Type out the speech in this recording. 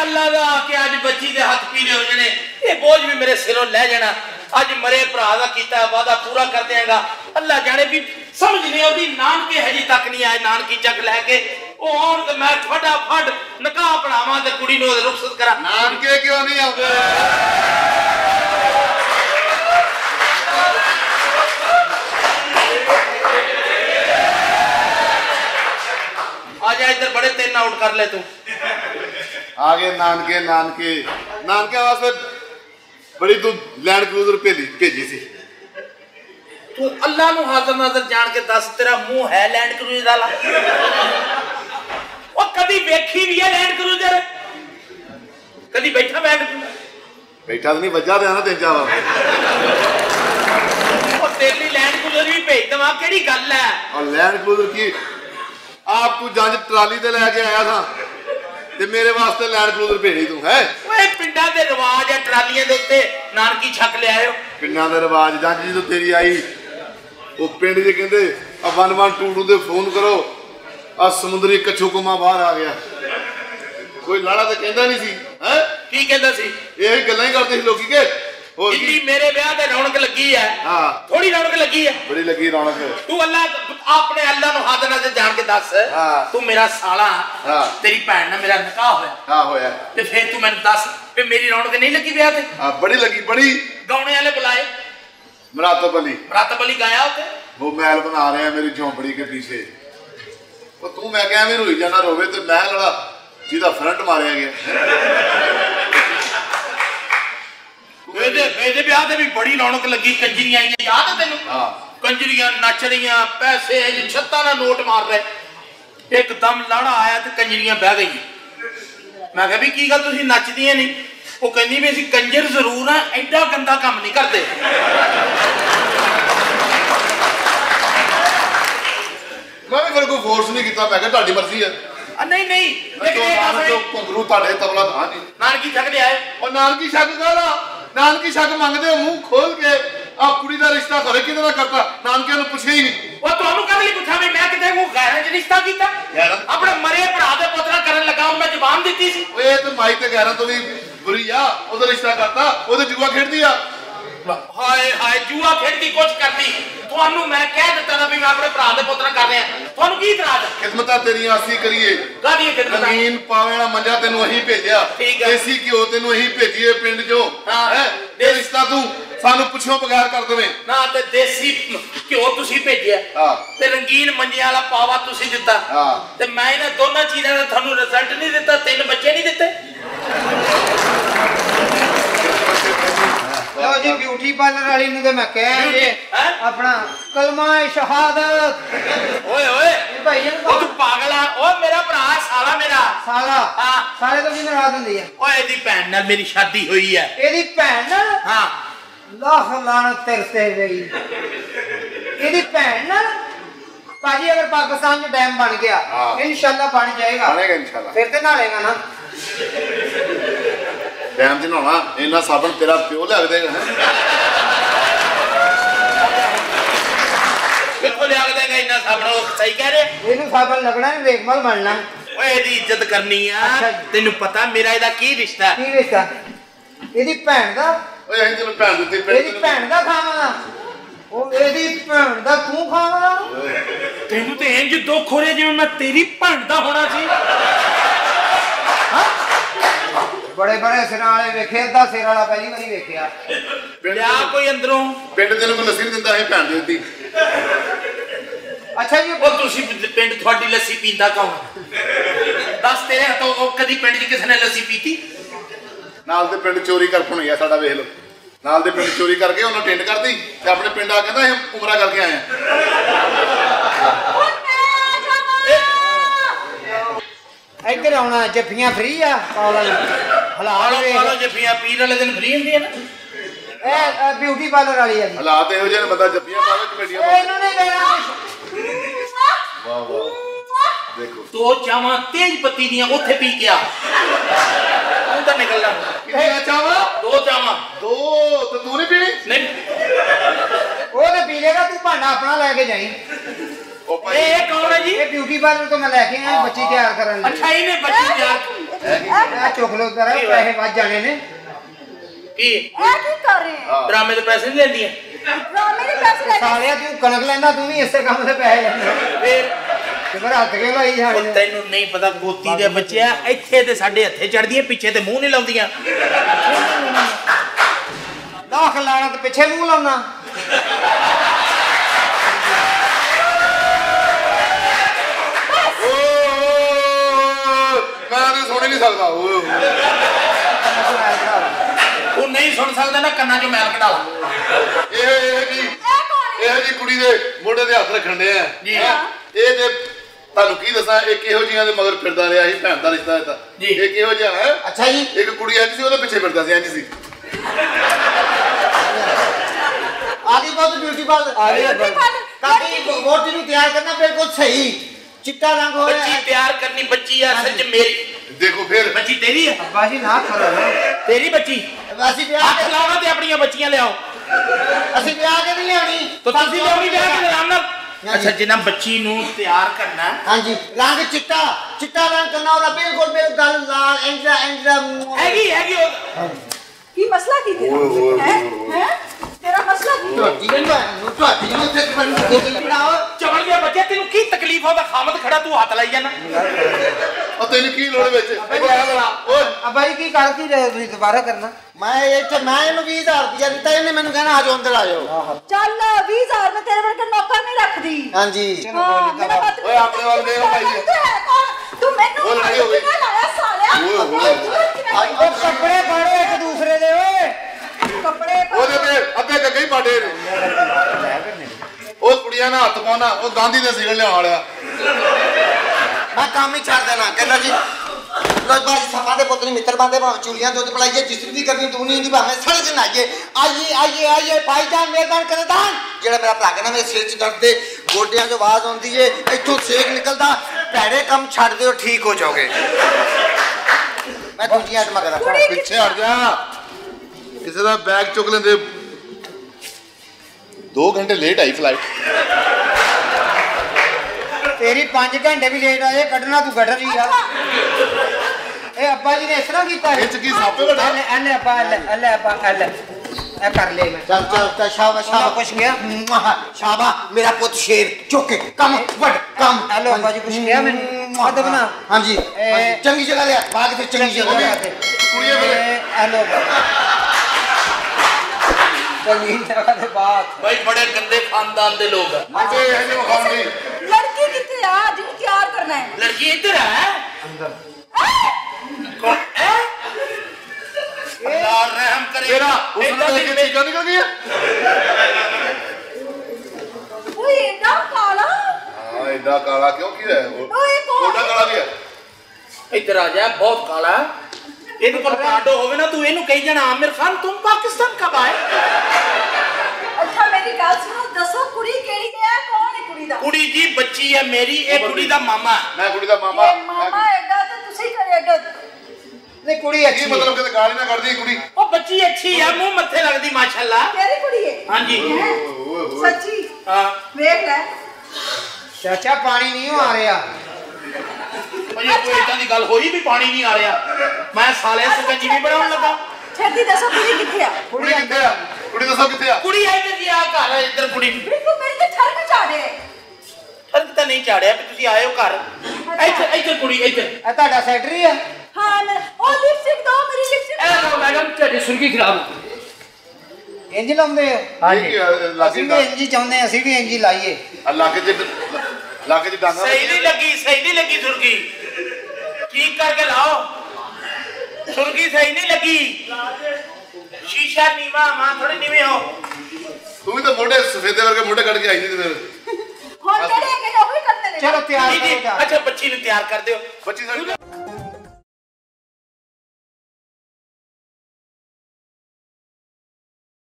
अल्लाह का कि अज बच्ची के हाथ पीले हो जाने, ये बोझ भी मेरे सिरों लै जाना। अज मरे भरा का किया वादा पूरा कर देंगा। अल्लाह जाने भी समझ नहीं आती, नानके हजी तक नहीं आए, नानकी चक लैके आन तो मैं फटाफट निकाह पढ़ावा तो कुड़ी नूं रुखसत करा। नानके क्यों नहीं आते? आजा इधर, बड़े 3 आउट कर ले तू। आगे नानके नानके नानके वास्ते बड़ी तू लैंड क्रूजर भेजी सी। तू अल्लाह नूं हाज़र नाज़र जान के दस, तेरा मुंह है लैंड क्रूजर वाला? ओ कदी वेखी भी है लैंड क्रूजर? कदी बैठा बैठ? बैठा तो नहीं, बजा देना 3-4 बार। ओ तेरी लैंड क्रूजर भी भेज दवा, केड़ी गल है? और लैंड क्रूजर की आप तू जंज ट्राली ते लेके आया था ते मेरे वास्ते लैंड क्रूजर भेजी तू है? ओए पिंडा दे रिवाज है ट्रालियां दे उत्ते नानकी छक ले आयो। पिंडा दे रिवाज जंज जी तो तेरी आई वो पिंड जे कहंदे 1122 दे फोन करो आ समुद्री कच्छू कुमा बाहर आ गया। कोई लाड़ा तो कहंदा नहीं सी है? की कहंदा सी? यही गल्लां ही करदे सी लोकी के। और इतनी मेरे ब्याह ते रौनक लगी है। हां थोड़ी रौनक लगी है, बड़ी लगी रौनक। तू अल्लाह अपने अल्लाह नु हाथ नाल जान के दस, तू मेरा साला, तेरी भैन नाल मेरा निकाह होया। हां होया ते फिर तू मैनू दस कि मेरी रौनक नहीं लगी ब्याह ते? हां बड़ी लगी, बड़ी। गाउने वाले बुलाए, मरातब अली गाया होते। वो महल बना रहे हैं मेरी झोंपड़ी के पीछे। वो तू मैं क्या भी रोई जाना रोवे तो महल वाला जिहदा फ्रंट मारिया गया। मेरे ब्याह ते भी बड़ी रौनक लगी, कंजरियां आईयां, याद है तेनू? कंजरियां नच रही, पैसे छत्ता ना नोट मार रहे। एकदम लाड़ा आया तो कंजरियां बह गई। मैं कहा भी की गल तुसीं नचदियां नहीं? वो कहंदी भी असीं कंजर जरूर हां, एडा गंदा काम नहीं करते। मैं भी फिर कोई फोर्स नहीं किया, मैं कहा तुहाडी मर्जी है। नहीं नहीं घुंगरू तुहाडे तबला हां जी। नानकी छक ले आए। और नानकी छक काला नानकी छक मंगदे मुंह खोल के आ कुड़ी दा रिश्ता घरे किहदे नाल करता? नानकियां नूं पुछिया ही नहीं। ਉਹ ਤੁਹਾਨੂੰ ਕਦ ਲਈ ਪੁੱਛਾਂ ਵੀ ਮੈਂ ਕਿਤੇ ਉਹ ਗੈਰਾਂ 'ਚ ਰਿਸ਼ਤਾ ਕੀਤਾ? ਆਪਣੇ ਮਰੇ ਭਰਾ ਦੇ ਪੁੱਤਰਾ ਕਰਨ ਲੱਗਾ, ਮੈਂ ਜ਼ਬਾਨ ਦਿੱਤੀ ਸੀ। ਓਏ ਤੇ ਮਾਈ ਤੇ ਗੈਰਾਂ ਤੋਂ ਵੀ ਬੁਰੀ ਆ, ਉਹਦਾ ਰਿਸ਼ਤਾ ਕਰਤਾ, ਉਹਦੇ ਜੂਆ ਖੇਡਦੀ ਆ। ਹਾਏ ਹਾਏ ਜੂਆ ਖੇਡਦੀ ਕੁਛ ਕਰਦੀ। ਤੁਹਾਨੂੰ ਮੈਂ ਕਹਿ ਦਿੱਤਾ ਨਾ ਵੀ ਮੈਂ ਆਪਣੇ ਭਰਾ ਦੇ ਪੁੱਤਰਾ ਕਰ ਰਿਹਾ, ਤੁਹਾਨੂੰ ਕੀ ਇਤਰਾਜ਼? ਖਿਦਮਤਾਂ ਤੇਰੀਆਂ ਅਸੀਂ ਕਰੀਏ। ਕਾਹਦੀਆਂ ਖਿਦਮਤਾਂ? ਜ਼ਮੀਨ ਪਾਵੇ ਵਾਲਾ ਮੰਜਾ ਤੈਨੂੰ ਅਸੀਂ ਭੇਜਿਆ, ਦੇਸੀ ਘਿਓ ਤੈਨੂੰ ਅਸੀਂ ਭੇਜੀਏ ਪਿੰਡ ਚੋਂ ਹੈ। ਇਹ ਰਿਸ਼ਤਾ ਤੂੰ ਸਾਨੂੰ ਪੁੱਛੋਂ ਬਗੈਰ ਕਰ ਦੇਵੇਂ ਨਾ, ਤੇ ਦੇਸੀ ਘਿਓ ਤੁਸੀਂ ਭੇਜਿਆ ਤੇ ਰੰਗੀਨ ਮੰਜੇ ਵਾਲਾ ਪਾਵਾ ਤੁਸੀਂ ਦਿੱਤਾ, ਤੇ ਮੈਂ ਇਹਨਾਂ ਦੋਨਾਂ ਚੀਜ਼ਾਂ ਦਾ ਤੁਹਾਨੂੰ ਰਿਜ਼ਲਟ ਨਹੀਂ ਦਿੱਤਾ, 3 ਬੱਚੇ ਨਹੀਂ ਦਿੱਤੇ। लो जी ब्यूटी पार्लर वाली नु ते मैं कह जे अपना कलमा शहादत। ओए ओए भाई जी ओ तू पागल है? ओ मेरा भरा साला, मेरा साला। हां साले तो की नाराज हुंदी है। ओए एदी भैन नाल मेरी शादी हुई है। एदी भैन नाल? हां लाख लानत तेरे ते गई। एदी भैन नाल? पाजी अगर पाकिस्तान में डैम बन गया इंशाल्लाह बन जाएगा, बनेगा इंशाल्लाह, फिर ते नहालेगा ना। डैम च नहाना इन्ना साबन तेरा प्यो लग देगा है? किथों लिया देगा इन्ना साबन? सही कह रहे? इनु साबन लगना नहीं, रेगमल बनना। ओए एदी इज्जत करनी है। तेनू पता मेरा एदा की रिश्ता है? की रिश्ता? एदी भैन दा? ओए अहीं तैनूं भैन दित्ती, एदी भैन दा खावांगा, ओ एदी भैन दा तू खावांगा। तेनू ते इंज दुख हो रहा जिवें मैं तेरी भैन दा होना सी। हां बड़े बड़े सिर वाले वेखे, अद्धा सिर वाला पहली बारी वेखिया। लिया कोई अंदरों पिंड तेनूं कोई लस्सी नहीं दिंदा, अहीं भैन दे दित्ती। अच्छा जी ओ तुसी पिंड थोड़ी लस्सी पींदा कौन? दस तेरे हथों कदी पिंड च किसी ने लस्सी पीती? नाल दे पिंड चोरी कर पुणिया साडा वेख लो, नाल दे पिंड चोरी करके उन्होंने टेंड कर दी ते अपने पिंड आ कहंदा अहीं उमरा करके आए हैं। इधर आना जफ्फियां फ्री आ पावला हालात वाला जफ्फियां पीर वाले दिन फ्री हुंदी है ना। ए ब्यूटी पार्लर वाली है जी। हालात इहो ਜਿਹੇ ਬੰਦਾ ਜੱਫੀਆਂ ਪਾਵੇ ਕਮੇਡੀਆਂ ए इन्होंने कहना वाह वाह देखो दो चावां तेज पत्ती दियां ओथे पी के आ तू तो निकलना। कितनी चावा? 2 चावां। 2 तो तू नहीं पीनी? नहीं वो तो पी लेगा, तू भांडा अपना लेके जाई। ये कौन है जी? ये ब्यूटी पार्लर तो मैं लेके आया बच्ची तैयार करने। अच्छा इन्हें बच्ची तैयार ਇਹ ਚੁੱਕ ਲੋ ਜ਼ਰਾ ਪੈਸੇ ਵੱਜ ਜਾਣੇ ਨੇ ਕੀ ਇਹ ਕੀ ਕਰ ਰਹੇ ਹੈ ਡਰਾਮੇ ਦੇ ਪੈਸੇ ਨਹੀਂ ਲੈਂਦੀਆਂ ਡਰਾਮੇ ਦੇ ਪੈਸੇ ਲੈ ਕੇ ਸਾਲਿਆ ਤੂੰ ਕਣਕ ਲੈਂਦਾ ਤੂੰ ਵੀ ਇਸੇ ਕੰਮ ਦੇ ਪੈਸੇ ਲੈਂਦਾ ਫੇਰ ਤੇ ਫਿਰ ਹੱਥ ਕੇ ਲਾਈ ਜਾਣੇ ਤੈਨੂੰ ਨਹੀਂ ਪਤਾ ਗੋਤੀ ਦੇ ਬੱਚੇ ਆ ਇੱਥੇ ਤੇ ਸਾਡੇ ਹੱਥੇ ਚੜਦੀਆਂ ਪਿੱਛੇ ਤੇ ਮੂੰਹ ਨਹੀਂ ਲਾਉਂਦੀਆਂ ਲੱਖ ਲਾਣਾ ਤੇ ਪਿੱਛੇ ਮੂੰਹ ਲਾਉਣਾ ਮੈਂ ਤੇ ਸੁਣ ਹੀ ਨਹੀਂ ਸਕਦਾ ਉਹ ਨਹੀਂ ਸੁਣ ਸਕਦਾ ਨਾ ਕੰਨਾਂ 'ਚੋਂ ਮੈਲ ਕਢਾ ਲਾ ਇਹ ਜੀ ਕੁੜੀ ਦੇ ਮੋਢੇ ਤੇ ਹੱਥ ਰੱਖਣ ਦੇ ਆ ਜੀ। ਇਹ ਤੇ ਤੁਹਾਨੂੰ ਕੀ ਦੱਸਾਂ ਇੱਕ ਇਹੋ ਜਿਹੀਆਂ ਦੇ ਮਗਰ ਫਿਰਦਾ ਰਿਹਾ ਸੀ ਭੈਣ ਦਾ ਰਿਸ਼ਤਾ ਦਿੱਤਾ ਜੀ। ਇੱਕ ਇਹੋ ਜਿਹਾ ਹੈ ਅੱਛਾ ਜੀ ਇੱਕ ਕੁੜੀ ਆਈ ਸੀ ਉਹਦੇ ਪਿੱਛੇ ਫਿਰਦਾ ਸੀ ਇੰਜ ਸੀ ਆਦੀ ਬਹੁਤ ਬਿਊਟੀ ਪਾਰਲਰ ਆ ਰਹੀ ਹੈ ਕਾਕੀ ਵੋਟੀ ਨੂੰ ਤਿਆਰ ਕਰਨਾ ਬਿਲਕੁਲ ਸਹੀ ਚਿੱਟਾ ਰੰਗ ਹੋਇਆ ਬੱਚੀ ਤਿਆਰ ਕਰਨੀ ਬੱਚੀ ਆ ਅਸਲ 'ਚ ਮੇਰੀ ਦੇਖੋ ਫਿਰ ਬੱਚੀ ਤੇਰੀ ਆ ਅੱਬਾ ਜੀ ਨਾ ਕਰੋ ਤੇਰੀ ਬੱਚੀ ਅਸੀਂ ਵਿਆਹ ਹੱਥ ਕੇ ਲਾਉਣਾ ਤੇ ਆਪਣੀਆਂ ਬੱਚੀਆਂ ਲਿਆਓ ਅਸੀਂ ਵਿਆਹ ਕੇ ਨਹੀਂ ਲਿਆਉਣੀ ਤਾਂ ਤੁਸੀਂ ਲਿਆਉਣੀ ਵਿਆਹ ਕੇ ਆਰਾਮ ਨਾਲ ਅੱਛਾ ਜਿੰਨਾ ਬੱਚੀ ਨੂੰ ਤਿਆਰ ਕਰਨਾ ਹਾਂਜੀ ਰੰਗ ਚਿੱਟਾ ਚਿੱਟਾ ਰੰਗ ਕਰਨਾ ਉਹਦਾ ਬਿਲਕੁਲ ਗੱਲ ਲਾਲ ਇੰਜਰਾ ਹੈਗੀ ਉਹ ਕੀ ਮਸਲਾ ਕੀ ਤੇਰਾ ਹੈ ਤੇਰਾ ਮਸਲਾ ਕੀ ਤੁਹਾਡੀ ਨੂੰ ਤੇ ਬਣਾਓ ਚਵਲ ਗਿਆ ਬੱਚੇ ਤੈਨੂੰ ਕੀ ਤਕਲੀਫ ਉਹਦਾ ਖਾਮਦ ਖੜਾ ਤੂੰ ਹੱਥ ਲਾਈ ਜਾਣਾ ਉਹ ਤੈਨੂੰ ਕੀ ਲੋੜ ਵਿੱਚ ਓਏ ਅੱਬਾ ਜੀ ਕੀ ਗੱਲ ਕੀ ਤੁਸੀਂ ਦੁਬਾਰਾ ਕਰਨਾ ਮੈਂ ਇਹਨੂੰ 20000 ਰੁਪਇਆ ਦਿੱਤਾ ਇਹਨੇ ਮੈਨੂੰ ਕਹਿਣਾ ਆ ਜਾਓ ਅੰਦਰ ਆ ਜਾਓ ਚੱਲ 20000 ਮੈਂ ਤੇਰੇ ਵਰਗਾ ਨੌਕਰ ਨਹੀਂ ਰੱਖਦੀ ਹਾਂਜੀ ਹਾਂ ਮੇਰਾ ਮਤਲਬ ਓਏ ਆਪਣੇ ਵੱਲ ਦੇਖ ਭਾਈ ਤੂੰ ਮੈਨੂੰ ਉਹ ਲੜਾਈ ਹੋ ਗਈ। ਲਾਇਆ ਸਾਲਿਆ ਉਹ ਕੱਪੜੇ ਪਾੜੋ ਇੱਕ ਦੂਸਰੇ ਦੇ ਓਏ ਕੱਪੜੇ ਉਹਦੇ ਤੇ ਅੱਧੇ ਗੱਗੇ ਹੀ ਪਾੜੇ ਨੇ ਉਹ ਕੁੜੀਆਂ ਨਾਲ ਹੱਥ ਪਾਉਣਾ ਉਹ ਗਾਂਧੀ ਦੇ ਸਿਗਲ ਲਿਆਉਣ ਵਾਲਿਆ ਮੈਂ ਕੰਮ ਹੀ ਛੱਡ ਦੇਣਾ ਕਹਿੰਦਾ ਜੀ ਲੋਕ ਬਾਜੀ ਸਭਾ ਦੇ ਪੁੱਤ ਨੇ ਮਿੱਤਰ ਬਾਂਦੇ ਭਾਵੇਂ ਚੂਲੀਆਂ ਦੁੱਧ ਪਲਾਈਏ ਜਿਸ ਦੀ ਕਰਨੀ ਤੂੰ ਨਹੀਂ ਹੁੰਦੀ ਭਾਵੇਂ ਸੜੇ ਚ ਨਾਈਏ ਆਈਏ ਭਾਈਜਾਨ ਮਿਹਰਬਾਨ ਕਰਦਾਨ ਜਿਹੜਾ ਮੇਰਾ ਭਰਾ ਕਹਿੰਦਾ ਮੇਰੇ ਸਿਰ 'ਚ ਦਰਦ ਦੇ ਗੋਡਿਆਂ 'ਚ ਆਵਾਜ਼ ਆਉਂਦੀ ਏ ਇੱਥੋਂ ਸੇਕ ਨਿਕਲਦਾ ਭੈੜੇ ਕੰਮ ਛੱਡ ਦਿਓ ਠੀਕ ਹੋ ਜਾਓਗੇ ਮੈਂ ਦੂਜੀ ਆਟਮਾ ਕਰਾਂ ਪਿੱਛੇ ਹਟ ਜਾ ਕਿਸੇ ਦਾ ਬੈਗ ਚੁੱਕ ਲੈਂਦੇ 2 ਘੰਟੇ ਲੇਟ ਆਈ ਫਲਾਈਟ ਤੇਰੀ 5 ਘੰਟੇ ਵੀ ਲੇਟ ਆਏ ਕੱਢਣਾ ਤੂੰ ਗੱਡਰ ਹੀ ਆ ਇਹ ਅੱਬਾ ਜੀ ਨੇ ਇਸ ਤਰ੍ਹਾਂ ਕੀਤਾ ਇਹ ਚ ਕੀ ਸਾਪੇ ਵੱਡਾ ਐਲੇ ਅੱਬਾ ਐਲੇ ਇਹ ਕਰ ਲੈ ਮੈਂ ਚੱਲ ਸ਼ਾਬਾਸ਼ ਕੁਛ ਗਿਆ ਸ਼ਾਬਾ ਮੇਰਾ ਪੁੱਤ ਸ਼ੇਰ ਚੁੱਕ ਕੰਮ ਵੱਡ ਕੰਮ ਹੈਲੋ ਅੱਬਾ ਜੀ ਕੁਛ ਗਿਆ ਮੈਨੂੰ ਅਦਬ ਨਾ ਹਾਂਜੀ ਚੰਗੀ ਜਗ੍ਹਾ ਲਿਆ ਬਾਗ ਤੇ ਚੰਗੀ ਜਗ੍ਹਾ ਲਿਆ ਤੇ ਕੁੜੀਆਂ ਫਿਰ ਹੈਲੋ ਚੰਗੀ ਜਗ੍ਹਾ ਦੇ ਬਾਤ ਭਾਈ ਬੜੇ ਗੰਦੇ ਖਾਨਦਾਨ ਦੇ ਲੋਕ ਆ ਮੁੰਡੇ ਇਹ ਜਿਹੇ ਖਾਣ ਦੀ ਲੜਕੀ ਕਿੱਥੇ ਆ ਜਿਹਨੂੰ ਤਿਆਰ ਕਰਨਾ ਹੈ ਲੜਕੀ ਇੱਧਰ ਹੈ ਅੰਦਰ ਕੌਣ ਹੈ ਅੱਲਾਹ ਰਹਿਮ ਕਰੇ ਤੇਰਾ ਉਸ ਨੂੰ ਦੇਖ ਕੇ ਚੀਕਾਂ ਨਿਕਲ ਗਈਆਂ ਓਏ ਇੰਨਾ ਕਾਲਾ ਹਾਂ ਐਡਾ ਕਾਲਾ ਕਿਉਂ ਕੀ ਹੈ ਓਏ ਕੌਣ ਉਹਦਾ ਕਾਲਾ ਵੀ ਹੈ ਇੱਧਰ ਆ ਜਾ ਬਹੁਤ ਕਾਲਾ ਇਹਦੇ ਕੋਲ ਕਾਂਡੋ ਹੋਵੇ ਨਾ ਤੂੰ ਇਹਨੂੰ ਕਹੀ ਜਾਣਾ ਆमिर खान तुम पाकिस्तान कब आए ਅੱਛਾ ਮੇਰੀ ਗੱਲ ਸੁਣੋ ਦੱਸੋ ਕੁੜੀ ਕਿਹੜੀ ਹੈ ਕੌਣ ਹੈ ਕੁੜੀ ਦਾ ਕੁੜੀ ਜੀ ਬੱਚੀ ਹੈ ਮੇਰੀ ਇਹ ਕੁੜੀ ਦਾ ਮਾਮਾ ਮੈਂ ਕੁੜੀ ਦਾ ਮਾਮਾ ਇਹ ਮਾਮਾ ਐਡਾ ਤੇ ਤੁਸੀਂ ਕਰੇ ਐਡਾ ਨਹੀਂ ਕੁੜੀ ਕੀ ਅੱਛੀ ਮਤਲਬ ਕਿ ਗਾਲੀ ਨਾ ਕੱਢਦੀ ਕੁੜੀ ਉਹ ਬੱਚੀ ਅੱਛੀ ਹੈ ਮੂੰਹ ਮੱਥੇ ਲੱਗਦੀ ਮਾਸ਼ਾਅੱਲਾ ਤੇਰੀ ਕੁੜੀ ਹੈ ਹਾਂਜੀ ਹੈਂ? ਓਏ ਹੋਏ ਸੱਚੀ ਹਾਂ ਵੇਖ ਲੈ ਚਾਚਾ ਪਾਣੀ ਨਹੀਂ ਆ ਰਿਹਾ ਭਾਈ ਕੋਈ ਇਦਾਂ ਦੀ ਗੱਲ ਹੋਈ ਵੀ ਪਾਣੀ ਨਹੀਂ ਆ ਰਿਹਾ ਮੈਂ ਸਾਲੇ ਸਕੰਜੀ ਵੀ ਬਣਾਉਣ ਲੱਗਾ ਛੇਤੀ ਦੱਸੋ ਕੁੜੀ ਕਿੱਥੇ ਆ ਕੁੜੀ ਕਿੱਥੇ ਆ ਕੁੜੀ ਦੱਸੋ ਕਿੱਥੇ ਆ ਕੁੜੀ ਆਈ ਤੇ ਜੀ ਆ ਘਰ ਇੱਧਰ ਕੁੜੀ ਬਿਲਕੁਲ ਮੇਰੇ ਤੇ ਠਰਕ ਚਾੜੇ ਫਰਕ ਤਾਂ ਨਹੀਂ ਚਾੜਿਆ ਵੀ ਤੁਸੀਂ ਆਏ ਹੋ ਘਰ ਇੱਧਰ ਕੁੜੀ ਇੱਧਰ ਇਹ ਤੁਹਾਡਾ ਸੈਕਟਰੀ ਆ ਹਾਂ ਮੈਂ ਉਹ ਲਿਪਸਟਿਕ ਦੋ ਮੇਰੀ ਲਿਪਸਟਿਕ ਇਹ ਲਓ ਮੈਡਮ ਤੁਹਾਡੀ ਸੁਰਗੀ ਖਰਾਬ ਇੰਜ ਲਾਉਂਦੇ ਆ ਹਾਂਜੀ ਅਸੀਂ ਵੀ ਇੰਜ ਹੀ ਚਾਹੁੰਦੇ ਅਸੀਂ ਵੀ ਇੰਜ ਹੀ ਲਾਈਏ ਲੱਕ ਚ ਡਾਂਗਾ ਸਹੀ ਨਹੀਂ ਲੱਗੀ ਸੁਰਗੀ ਠੀਕ ਕਰਕੇ ਲਾਓ ਸੁਰਗੀ ਸਹੀ ਨਹੀਂ ਲੱਗੀ ਸ਼ੀਸ਼ਾ ਨੀਵਾ ਮਾਂ ਥੋੜੇ ਨੀਵੇਂ ਹੋ ਤੂੰ ਵੀ ਤਾਂ ਮੋਢੇ ਸਫੇਦੇ ਵਰਗੇ ਮੋਢੇ ਕੱਢ ਕੇ ਆਈ ਸੀ ਤੇ ਹੁਣ ਜਿਹੜੇ ਹੈਗੇ ਨੇ ਉਹ ਵੀ ਕਰਦੇ ਨੇ ਚਲੋ ਤਿਆਰ ਜੀ ਕਰੋ ਜਾ ਅੱਛਾ ਬੱਚੀ ਨੂੰ ਤਿਆਰ ਕਰ ਦਿਓ ਬੱਚੀ ਸਾਡੀ